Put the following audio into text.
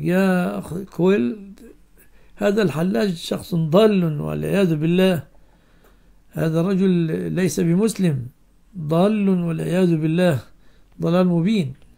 يا أخ كويل هذا الحلاج شخص ضال والعياذ بالله، هذا رجل ليس بمسلم، ضال والعياذ بالله، ضلال مبين.